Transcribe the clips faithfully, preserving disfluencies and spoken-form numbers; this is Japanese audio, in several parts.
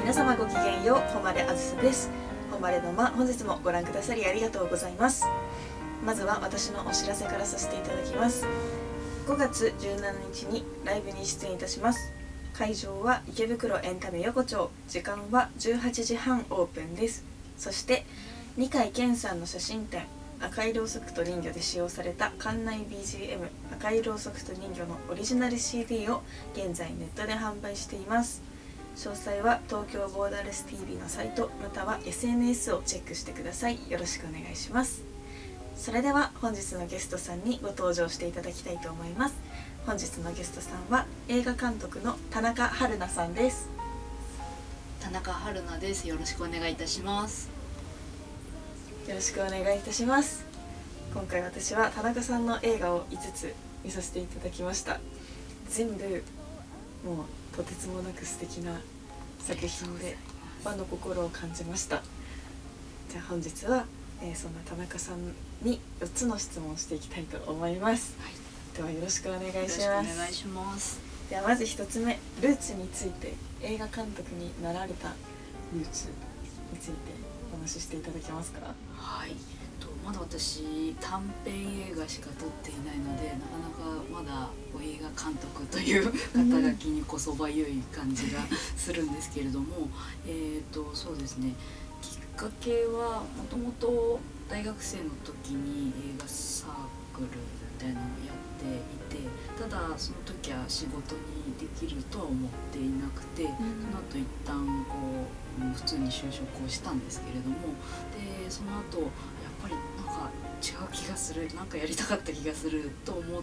皆様ごきげんよう、誉あずさです。誉れの間、本日もご覧くださりありがとうございます。まずは私のお知らせからさせていただきます。ごがつじゅうしちにちにライブに出演いたします。会場は池袋エンタメ横丁、時間はじゅうはちじはんオープンです。そして二階健さんの写真展、赤いろうそくと人魚で使用された館内 ビージーエム 赤いろうそくと人魚のオリジナル シーディー を現在ネットで販売しています。詳細は東京ボーダレス ティービー のサイトまたは エスエヌエス をチェックしてください。よろしくお願いします。それでは本日のゲストさんにご登場していただきたいと思います。本日のゲストさんは映画監督の田中春菜さんです。 田中春菜です。よろしくお願いいたします。 よろしくお願いいたします。今回私は田中さんの映画をいつつ見させていただきました。全部もうとてつもなく素敵な作品でファンの心を感じました。じゃあ本日は、えー、そんな田中さんによっつの質問をしていきたいと思います、はい、ではよろしくお願いします。 よろしくお願いします。 ではまずひとつめ、ルーツについて、映画監督になられたルーツについてお話ししていただけますか？ はい、とまだ私短編映画しか撮っていないので、なかなかまだ映画監督という肩書きにこそばゆい感じがするんですけれどもえっとそうですね、きっかけはもともと大学生の時に映画サークルみたいなのをやっていて、ただその時は仕事にできるとは思っていなくて、うん、その後一旦こう普通に就職をしたんですけれども、でその後やっぱりなんか違う気がする、なんかやりたかった気がすると思って、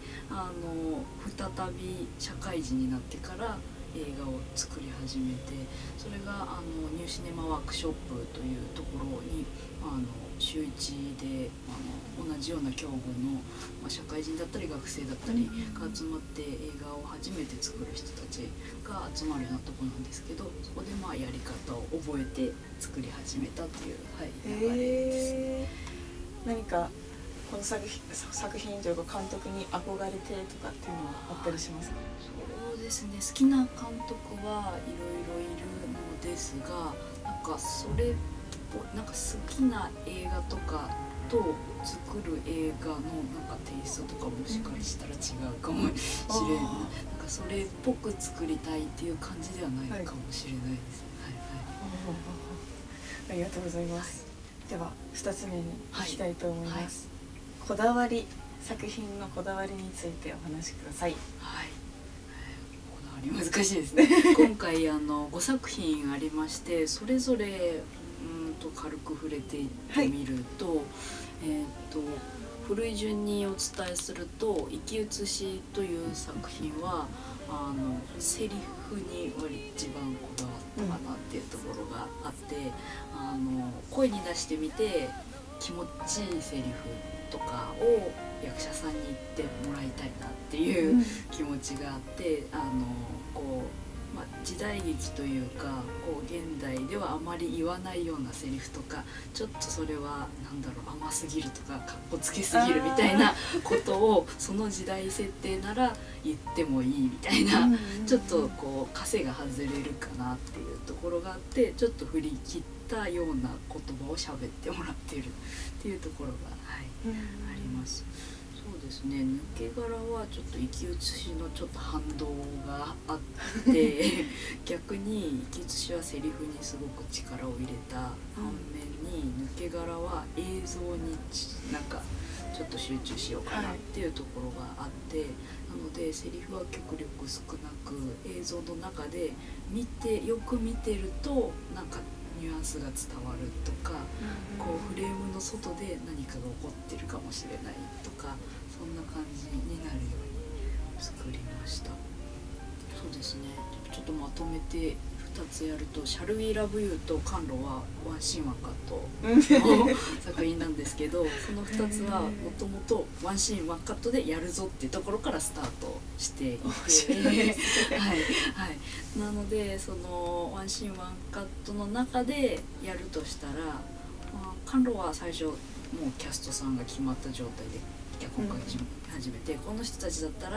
あの再び社会人になってから映画を作り始めて、それがあのニューシネマワークショップというところにあの週いちであの同じような境遇の、まあ、社会人だったり学生だったりが集まって映画を初めて作る人たちが集まるようなところなんですけど、そこでまあやり方を覚えて作り始めたっていう、はい、流れですね。 何かこの作品、作品というか監督に憧れてとかっていうのはあったりしますか？ そうですね、好きな監督はいろいろいるのですが、なんかそれなんか好きな映画とかと作る映画のなんかテイストとかもしかしたら違うかもしれない、うん、なんかそれっぽく作りたいっていう感じではないかもしれないです、はいはいはい、 ありがとうございます、はい、ではふたつめにいきたいと思います、はいはい、こだわり、作品のこだわりについてお話しください。 はい、こだわり難しいですね今回あのごさく品ありまして、それぞれうんと軽く触れていってみると、はい、えー、と古い順にお伝えすると「生き写し」という作品はあのセリフに割一番こだわったかなっていうところがあって、うん、あの声に出してみて気持ちいいセリフとかを役者さんに言ってもらいたいなっていう気持ちがあって、あのこう、まあ、時代劇というかこう現代ではあまり言わないようなセリフとか、ちょっとそれはなんだろう甘すぎるとかかっこつけすぎるみたいなことをその時代設定なら言ってもいいみたいなちょっとこう枷が外れるかなっていうところがあって、ちょっと振り切ったような言葉を喋ってもらっているっていうところが、はい、あります。そうですね、抜け殻はちょっと生き写しのちょっと反動があって逆に生き写しはセリフにすごく力を入れた反面に、抜け殻は映像になんかちょっと集中しようかなっていうところがあって、はい、なのでセリフは極力少なく映像の中で見てよく見てるとなんかニュアンスが伝わるとか、うん、こうフレームの外で何かが起こってるかもしれないとか、そんな感じになるように作りました。そうですね、ちょっとまとめてふたつやると「シャルウィーラブユー」と「甘露」はワンシーンワンカットの作品なんですけど、そのふたつはもともとワンシーンワンカットでやるぞっていうところからスタートしていてはいはい、なのでそのワンシーンワンカットの中でやるとしたら、まあ、甘露は最初もうキャストさんが決まった状態で脚本書き始めて、うん、この人たちだったら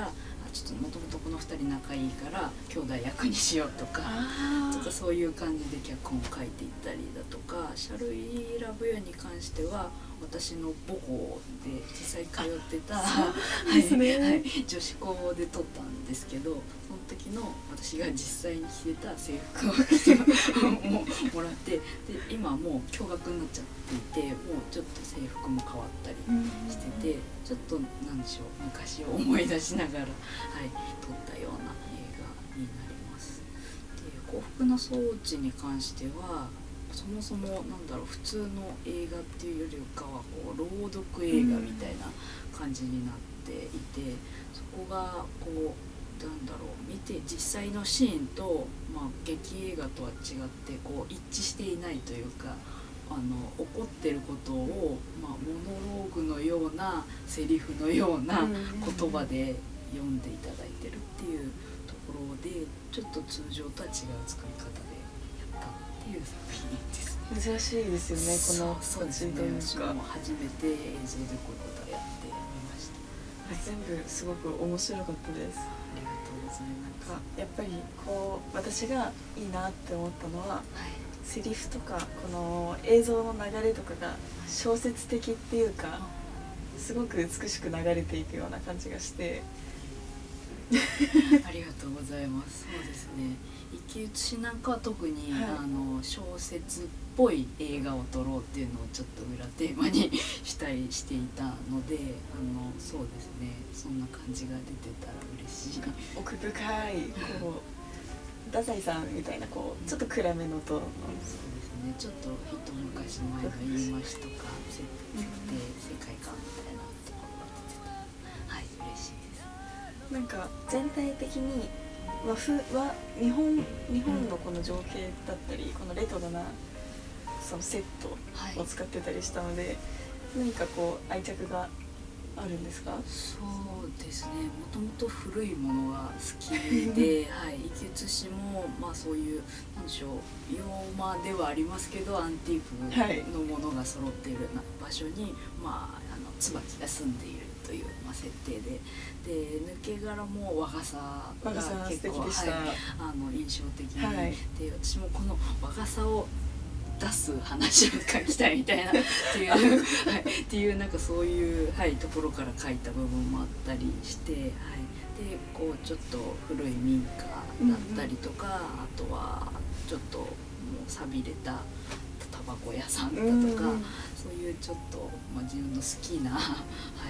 ちょっともともとこのふたり仲いいから兄弟役にしようとかあちょっとそういう感じで脚本を書いていったりだとか、シャルイ・ラブユに関しては私の母校で実際通ってた、はいはい、女子校で撮ったんですけど、その時の私が実際に着てた制服を着てももらってで今もう共学になっちゃっていて、もうちょっと制服も変わったりしてて、ちょっとなんでしょう、昔を思い出しながら、はい、撮ったような映画になります。で幸福の装置に関してはそもそもなんだろう、普通の映画っていうよりかはこう朗読映画みたいな感じになっていて、そこがこうなんだろう、見て実際のシーンと、まあ、劇映画とは違ってこう一致していないというか、あの起こってることを、まあ、モノローグのようなセリフのような言葉で読んでいただいてるっていうところで、ちょっと通常とは違う作り方でやったっていう作品ですね。 珍しいですよね、このそうですね、私も初めて映像でこういうことをやってみました。 全部すごく面白かったです。 ありがとうございます。 やっぱりこう私がいいなって思ったのは、 はい、 セリフとかこの映像の流れとかが小説的っていうか、すごく美しく流れていくような感じがしてありがとうございます。そうですね、生き写しなんかは特に、はい、あの小説っぽい映画を撮ろうっていうのをちょっと裏テーマにしたりしていたので、あのそうですね、そんな感じが出てたら嬉しい。 奥深いこう太宰さんみたいなこうちょっと暗めのトーンの、 そうですね、ちょっと一昔前の言い回しとか設定、世界観みたいなところが出てたら、はい、嬉しいです。 なんか全体的に和風は日本日本のこの情景だったり、このレトロなそのセットを使ってたりしたので、はい、何かこう愛着があるんですか？ そうですね、もともと古いものが好きで、はい、生き写しもまあそういうなんでしょう、洋間ではありますけどアンティークのものが揃っているような場所に、まああの椿が住んでいるという、まあ、設定で、で抜け殻も和傘が結構、はい、あの印象的に、はい、で私もこの和傘を出す話を書きたいみたいなっていう、はい、っていうなんかそういう、はい、ところから書いた部分もあったりして、はい、でこうちょっと古い民家だったりとか、うんうん、あとはちょっともう寂れたタバコ屋さんだとか、うんうん、そういうちょっと、まあ、自分の好きな、はい、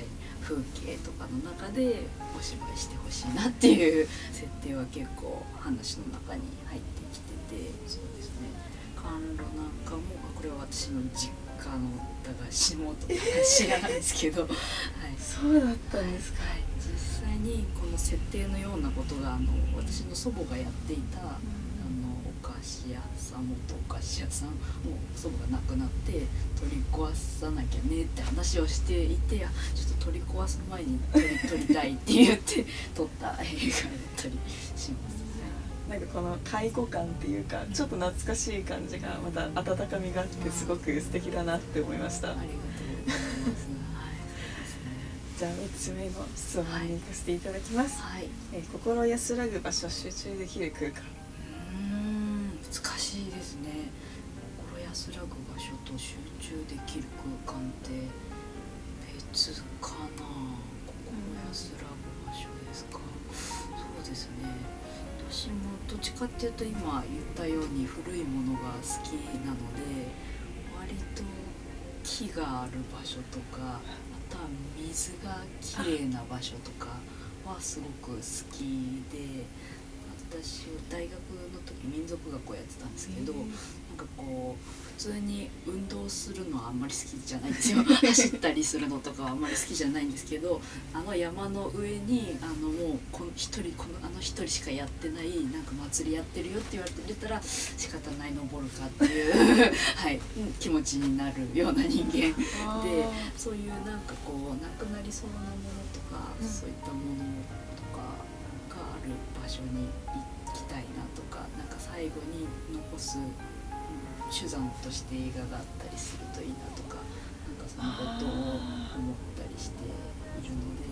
風景とかの中でお芝居してほしいなっていう設定は結構話の中に入ってきてて、そうですね、甘露なんかもこれは私の実家の駄菓子元の話なんですけど、はい、 そうだったんですか。 はい、実際にこの設定のようなことがあの私の祖母がやっていた、うん、あのお菓子屋さん、元お菓子屋さんもう祖母が亡くなって取り壊さなきゃねって話をしていて、ちょっと取り壊す前に取り撮りたいって言って撮った映画だったりします。 なんかこの介護感っていうかちょっと懐かしい感じがまた温かみがあってすごく素敵だなって思いました。ありがとうございます。 じゃあみっつめの質問に行かせていただきます。はい、えー、心安らぐ場所、集中できる空間。 うーん、難しいですね。心安らぐ場所と集中できる空間って別かな。心安らぐ場所ですか。そうですね。私もどっちかっていうと今言ったように古いものが好きなので、割と木がある場所とか、あとは水がきれいな場所とかはすごく好きで、私大学の時民族学校やってたんですけど、なんかこう普通に運動するのはあんまり好きじゃないんですよ走ったりするのとかはあんまり好きじゃないんですけど、あの山の上にあのもうこの一人このあの一人しかやってないなんか祭りやってるよって言われて出たら仕方ない登るかっていうはい、気持ちになるような人間で、そういうなんかこうなくなりそうなものとか、うん、そういったものとかがある場所に行きたいなとか、なんか最後に残す手段として映画があったりするといいなとか、なんかそのことを思ったりしているので、なんか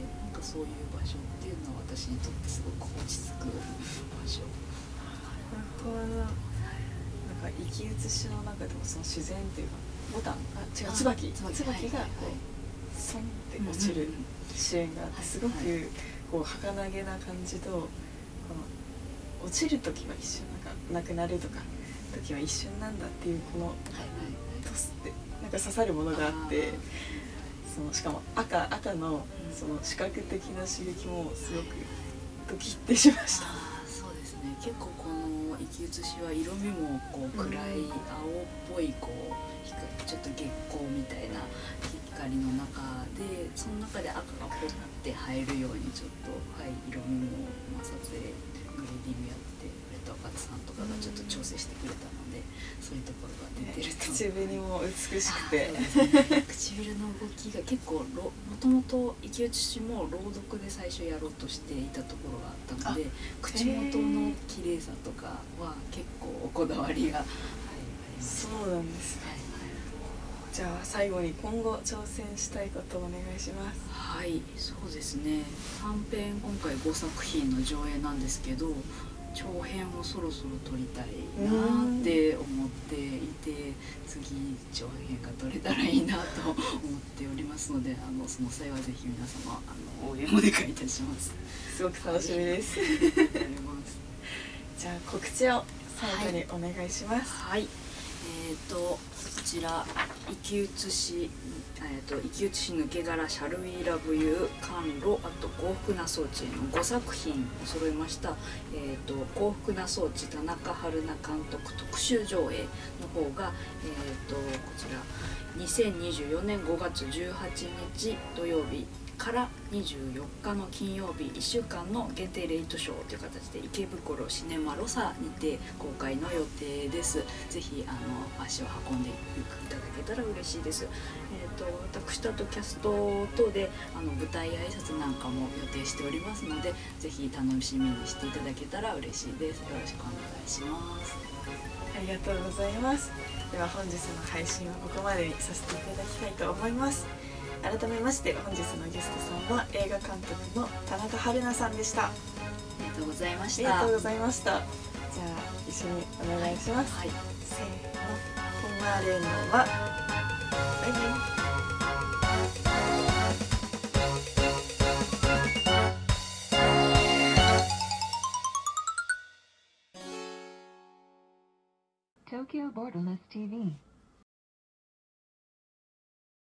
そういう場所っていうのは私にとってすごく落ち着く場所。 これはなんか生き写しの中でもその自然っていうかボタンあ違う椿椿がこうソンって落ちるシーンがあってすごくこう儚げな感じとこの落ちる時は一瞬なんかなくなるとか時は一瞬なんだっていうこのトスってなんか刺さるものがあってそのしかも赤赤のその視覚的な刺激もすごくドキッてしました。 あそうですね、結構この生き写しは色味もこう暗い青っぽいこう光ちょっと月光みたいな光の中でその中で赤がポッて入るようにちょっと、はい、色味も、まあ、撮影グレーディングやって俺と赤津さんとかがちょっと調整してくれたので、そういうところが出てると、 ね、口紅も美しくて、 ね、唇の動きが結構もともと生き写しも朗読で最初やろうとしていたところがあったので口元の綺麗さとかは結構おこだわりが、はい、あります。 そうなんですね、はい、じゃあ最後に今後挑戦したいことをお願いします。 はい、そうですね、短編今回ごさく品の上映なんですけど長編をそろそろ撮りたいなって思っていて次長編が撮れたらいいなと思っておりますのであのその際はぜひ皆様あの応援お願いいたします。 すごく楽しみです。じゃあ告知を最後にお願いします。 はい、はい、えっ、ー、とこちら生き写しえー、と生き写し抜け殻シャルウィーラブユー甘露あと幸福な装置へのごさく品を揃えました、えー、と幸福な装置田中春菜監督特集上映の方が、えー、とこちらにせんにじゅうよねんごがつじゅうはちにち土曜日からにじゅうよっかの金曜日いっしゅうかんの限定レイトショーという形で池袋シネマロサにて公開の予定です。ぜひあの足を運んでいただけたら嬉しいです。えー、と私とあとキャスト等であの舞台挨拶なんかも予定しておりますのでぜひ楽しみにしていただけたら嬉しいです。よろしくお願いします。 ありがとうございます。では本日の配信はここまでにさせていただきたいと思います。改めまして本日のゲストさんは映画監督の田中春菜さんでした。ありがとうございました。 ありがとうございました。じゃあ一緒にお願いします。 はい、はい、 せーの、誉れのはバイバイ。 Tokyo Borderless ティーブイ